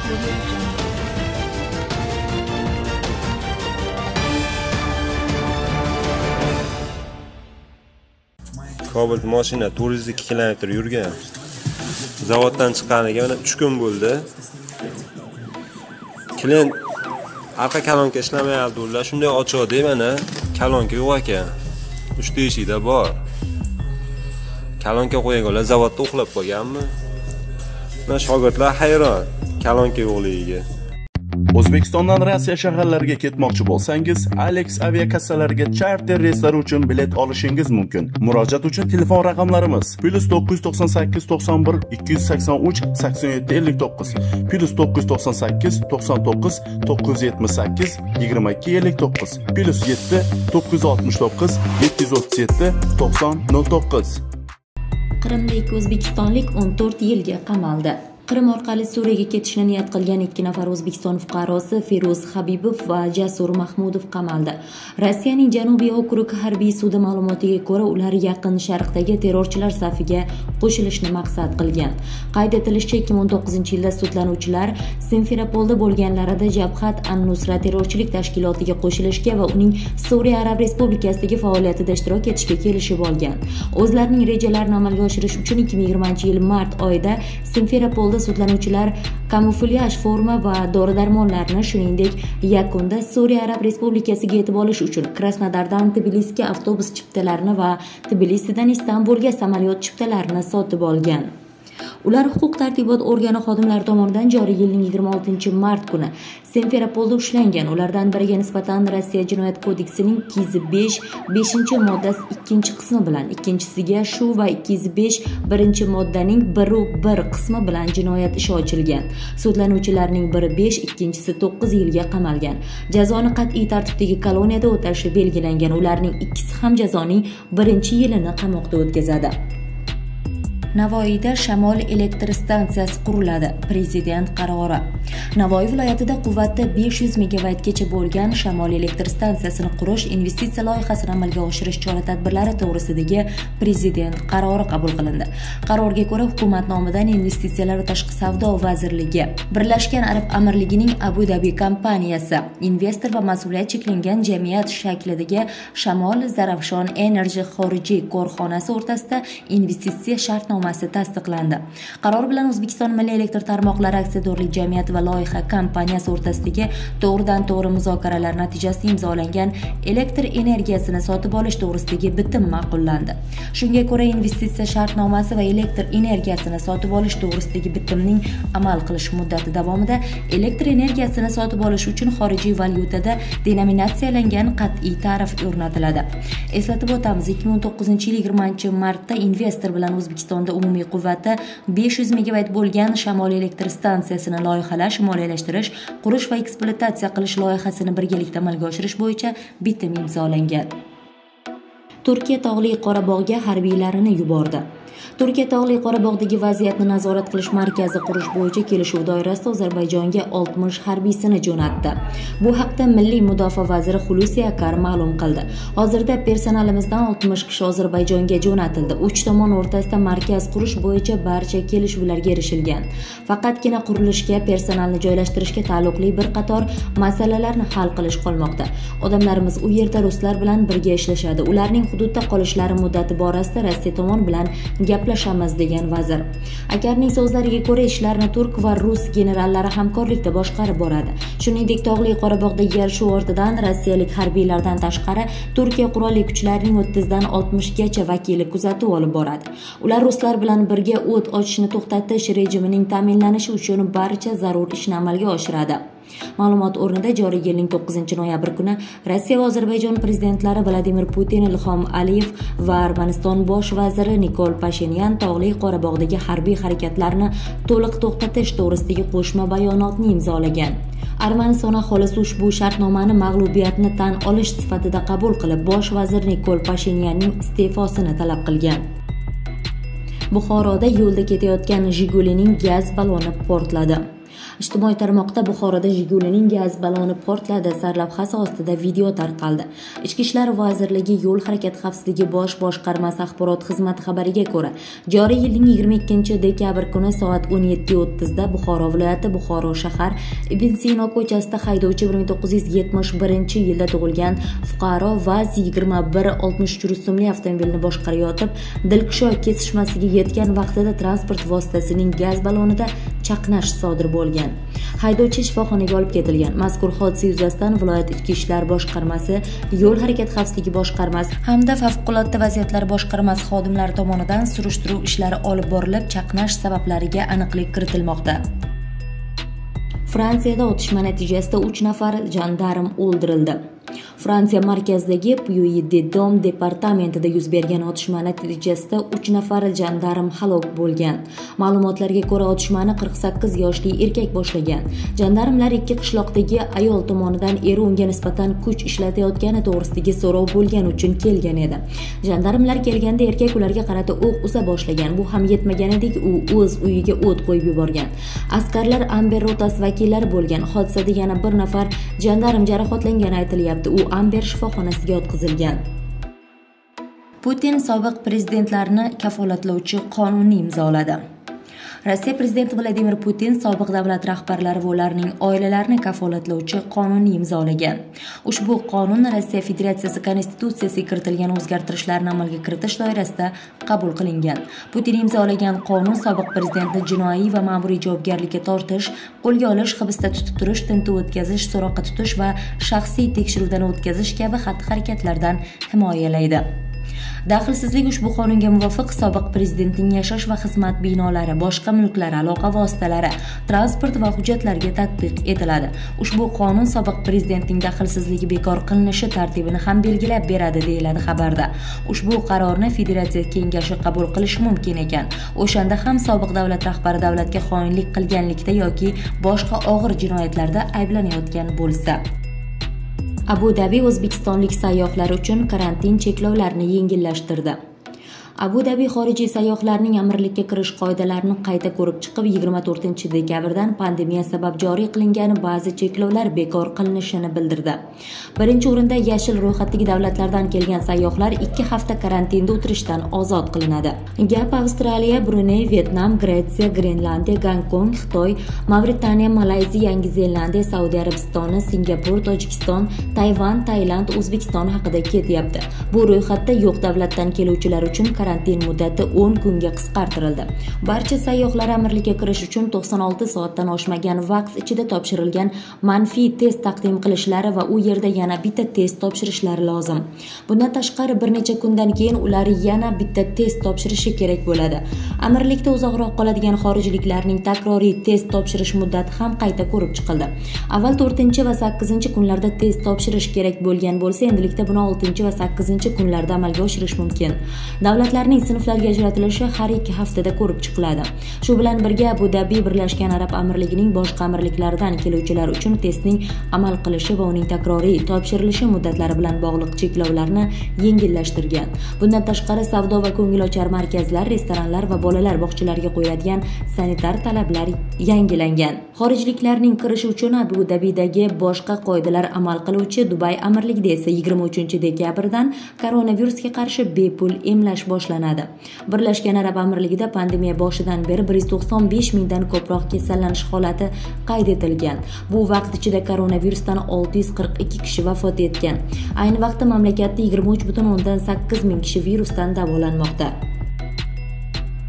Cobalt mashina 402 km yurgan. Zavoddan chiqqaniga mana 3 kun bo'ldi. Klient arqa kalonka ishlamayapti ular. Shunday ochadi mana kalonka yo'q ekan. 3 teshikda bor. Kalonka qo'yganlar zavodda uxlab qolganmi? Mana shogirdlar hayron kalonka yo'qligiga. O'zbekistondan Rossiya shaharlariga ketmoqchi bo'lsangiz, Alex aviakassalariga charter reyslari uchun bilet olishingiz mumkin. Murojaat uchun telefon raqamlarimiz +998 91 283 87 59 +998 99 978 22 59 +7 969 737 90 09. Qrimlik o'zbekistonlik 14 yilga qamaldi. Qrim orqali Suriyaga ketishni niyat qilgan 2 nafar O'zbekiston fuqarosi Feruz Habibov va Jasur Mahmudov qamaldi. Rossiyaning Janubiy okrug harbiy sudi ma'lumotiga ko'ra, ular yaqin sharqdagi terrorchilar safiga qo'shilishni maqsad qilgan. Qayd etilishicha, 2019-yilda sudlanuvchilar Simferopolda bo'lganlarida Jabhat an-Nusra terrorchilik tashkilotiga qo'shilishga va uning Suriya Arab Respublikasidagi faoliyatida ishtirok etishga kelishib olgan. O'zlarining rejalarini amalga oshirish uchun 2020-yil mart oyida Simferopolda sudlanuvchilar kamuflyaj forma va dori-darmonlarni, shuningdek, yakunda Suriya Arab Respublikasiga yetib olish uchun Krasnodardan Tbilisiga avtobus chiptalarini va Tbilisidan Istanbulga samolyot chiptalarini sotib olgan. Ular huquq-tartibot organi xodimlari tomonidan joriy yilning 26 mart kuni Simferopolda ushlangan. Ulardan biriga nisbatan Rossiya Jinoyat kodeksining 205-moddasi 2-qismi bilan, ikkinchisiga shu va 205 1-moddaning 1 qismi bilan jinoyat ishi ochilgan. Sudlanuvchilarning biri 5, ikkinchisi 9 yilga qamalgan. Jazoni qat'iy tartibdagi koloniyada o'tashi belgilangan. Ularning ikkisi ham jazoning 1-yilini qamoqda o'tkazadi. Navoiyda shamol elektr stansiyasi quriladi. Prezident qarori. Navoiy viloyatida quvvati 500 megavatgacha bo'lgan shamol elektr stansiyasini qurish investitsiya loyihasini amalga oshirish chora-tadbirlari to'g'risidagi prezident qarori qabul qilindi. Qarorga ko'ra, hukumat nomidan Investitsiyalar va tashqi savdo vazirligi, Birlashgan Arab Amirligining Abu Dhabi kompaniyasi, investor va mas'uliyat cheklangan jamiyat shaklidagi Shamol Zarafshon Energy xorijiy korxonasi o'rtasida investitsiya shartnomasi tasdiqlandi. Qaror bilan O'zbekiston Milliy elektr tarmoqlari aksiyadorlik jamiyati va loyiha kompaniyasi o'rtasidagi to'g'ridan-to'g'ri muzokaralar natijasida imzolangan elektr energiyasini sotib olish to'g'risidagi bitim ma'qullandi. Shunga ko'ra, investitsiya shartnomasi va elektr energiyasini sotib olish to'g'risidagi bitimning amal qilish muddati davomida elektr energiyasini sotib olish uchun xorijiy valyutada denominatsiyalangan qat'iy tarif o'rnatiladi. Eslatib o'tamiz, 2019-yil 20-martda investor bilan O'zbekistonda umumiy quvvati 500 megavat bo'lgan shamol elektr stansiyasini loyihalash, moliyalashtirish, qurish va ekspluatatsiya qilish loyihasini birgalikda amalga oshirish bo'yicha bitim imzolangan. Turkiya Tog'li Qorabog'ga harbiylarini yubordi. Turkiya Tog'li Qorabog'dagi vaziyatni nazorat qilish markazi qurish bo'yicha kelishuv doirasida Ozarbayjonga 60 harbiysini jo'natdi. Bu haqda Milliy mudofaa vaziri Hulusi Akar ma'lum qildi. Hozirda personalimizdan 60 kishi Ozarbayjonga jo'natildi. 3 tomon o'rtasida markaz qurish bo'yicha barcha kelishuvlarga erishilgan. Faqatgina qurilishga, personalni joylashtirishga taalluqli bir qator masalalarni hal qilish qolmoqda. Odamlarimiz u yerda ruslar bilan birga ishlashadi. Ularning hududda qolishlari muddati borasida Rossiya tomon bilan gaplashamiz degan vazir. Akarning so'zlariga ko'ra, ishlarni turk va rus generallari hamkorlikda boshqarib boradi. Shuningdek, Tog'li Qorabog'dagi kelishuv ortidan rossiyalik harbiylardan tashqari Turkiya qurolli kuchlarining 30 dan 60 gacha vakili kuzatuv olib boradi. Ular ruslar bilan birga o't ochishni to'xtatish rejimining ta'minlanishi uchun barcha zarur ishni amalga oshiradi. Ma'lumot o'rnida joriy yilning 9-noyabr kuni Rossiya va Ozarbayjon prezidentlari Vladimir Putin, Ilhom Aliyev va Armaniston bosh vaziri Nikol Pashinyan Tog'li Qorabog'dagi harbiy harakatlarni to'liq to'xtatish to'g'risidagi qo'shma bayonotni imzolagan. Armaniston aholisi ushbu shartnomani mag'lubiyatni tan olish sifatida qabul qilib, bosh vazir Nikol Pashinyanning iste'fosini talab qilgan. Buxoroda yo'lda ketayotgan Jigulining gaz balloni portladi. Ijtimoiy tarmoqda Buxoroda Jigulining gaz balloni portladi sarlavhasi ostida video tarqaldi. Ichki ishlar vazirligi Yo'l harakati xavfsizligi bosh boshqarmasi axborot xizmati xabariga ko'ra, joriy yilning 22-dekabr kuni soat 17:30 da Buxoro viloyati Buxoro shahar Ibn Sino ko'chasida haydovchi 1971-yilda tug'ilgan fuqaro VAZ 2163 rusumli avtomobilni boshqarayotib, Dilkusho kesishmasiga yetgan vaqtida transport vositasining gaz ballonida chaqnash sodir bo'lgan. Haydovchi shifoxonaga olib ketilgan. Mazkur hodisa yuzasidan viloyat ichki ishlar boshqarmasi, Yo'l harakati xavfsizligi boshqarmasi hamda favqulodda vaziyatlar boshqarmasi xodimlari tomonidan surishtiruv ishlari olib borilib, chaqnash sabablariga aniqlik kiritilmoqda. Fransiyada otishma natijasida 3 nafar jandarm o'ldirildi. Fransiya markazidagi Puy-de-Dôme departamentida yuz bergan otishma natijasida 3 nafar jandarm halok bo'lgan. Ma'lumotlarga ko'ra, otishmani 48 yoshli erkak boshlagan. Jandarmlar ikki qishloqdagi ayol tomonidan eri unga nisbatan kuch ishlatayotgani to'g'risidagi so'rov bo'lgani uchun kelgan edi. Jandarmlar kelganda erkak ularga qarata o'q uza boshlagan. Bu ham yetmaganidek, u o'z uyiga o't qo'yib yuborgan. Askarlar Amber rotasi vakillari bo'lgan. Hodisada yana bir nafar jandarm jarohatlangani aytilyapti. U Amber shifoxonasiga yotqizilgan. Putin sobiq prezidentlarni kafolatlovchi qonunni imzoladi. Rossiya prezidenti Vladimir Putin sobiq davlat rahbarlari va ularning oilalarini kafolatlovchi qonunni imzolagan. Ushbu qonun Rossiya Federatsiyasi konstitutsiyasiga kiritilgan o'zgartirishlarni amalga kiritish doirasida qabul qilingan. Putin imzolagan qonun sobiq prezidentni jinoiy va ma'muriy javobgarlikka tortish, qo'lga olish, hibsda tutib turish, tintuv o'tkazish, so'roqqa tutish va shaxsiy tekshiruvdan o'tkazish kabi xatti-harakatlardan himoyalaydi. Daxlsizlik ushbu qonunga muvofiq sobiq prezidentning yashash va xizmat binolari, boshqa mulklari, aloqa vositalari, transport va hujjatlarga tatbiq etiladi. Ushbu qonun sobiq prezidentning daxlsizligi bekor qilinishi tartibini ham belgilab beradi, deyiladi xabarda. Ushbu qarorni Federatsiya kengashi qabul qilishi mumkin ekan. O'shanda ham sobiq davlat rahbari davlatga xoinlik qilganlikda yoki boshqa og'ir jinoyatlarda ayblanayotgan bo'lsa. Abu Dabi o'zbekistonlik sayyohlar uchun karantin cheklovlarini yengillashtirdi. Abu Dabi xorijiy sayyohlarning Amirlikka kirish qoidalarini qayta ko'rib chiqib, 24-dekabrdan pandemiya sabab joriy qilingan ba'zi cheklovlar bekor qilinishini bildirdi. Birinchi o'rinda yashil ro'yxatdagi davlatlardan kelgan sayyohlar 2 hafta karantinda o'tirishdan ozod qilinadi. Gap Avstraliya, Bruney, Vietnam, Gretsiya, Grenlandiya, Gonkong, Xitoy, Mavritaniya, Malayziya, Yangi Zelandiya, Saudiya Arabistoni, Singapur, Tojikiston, Tayvan, Tailand, O'zbekiston haqida ketyapti. Bu ro'yxatda yo'q davlatdan keluvchilar uchun karantin muddati 10 kunga qisqartirildi. Barcha sayyohlar Amirlikka kirish uchun 96 soatdan oshmagan vaqt ichida topshirilgan manfiy test taqdim qilishlari va u yerda yana bitta test topshirishlari lozim. Bundan tashqari bir necha kundan keyin ular yana bitta test topshirishi kerak bo'ladi. Amirlikda uzoqroq qoladigan xorijliklarning takroriy test topshirish muddati ham qayta ko'rib chiqildi. Avval 4 va 8 kunlarda test topshirish kerak bo'lgan bo'lsa, endilikda buni 6 va 8 kunlarda amalga oshirish mumkin. Davlatlarning sinflarga ajratilishi har 2 haftada ko'rib chiqiladi. Shu bilan birga Abu Dabi Birlashgan Arab Amirligining boshqa amirliklaridan keluvchilar uchun testning amal qilishi va uning takroriy topshirilishi muddatlari bilan bog'liq cheklovlarni yengillashtirgan. Bundan tashqari savdo va ko'ngilochar markazlar, restoranlar va bolalar bog'chalariga qo'yiladigan sanitar talablar yangilangan. Xorijliklarning kirishi uchun Abu Dabidagi boshqa qoidalar amal qiluvchi Dubay amirligida esa 23-dekabrdan koronavirusga qarshi bepul emlash boshlanadi. Birlashgan Arab Amirligida pandemiya boshidan beri 195 mingdan ko'proq kasallanish holati qayd etilgan. Bu vaqt ichida koronavirusdan 642 kishi vafot etgan. Ayni vaqtda mamlakatda 23,8 ming kishi virusdan davolanmoqda.